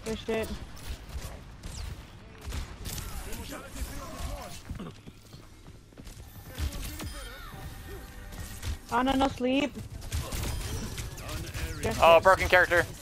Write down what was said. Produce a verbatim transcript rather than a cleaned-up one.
Good shit. Oh no, no sleep. Oh, broken character.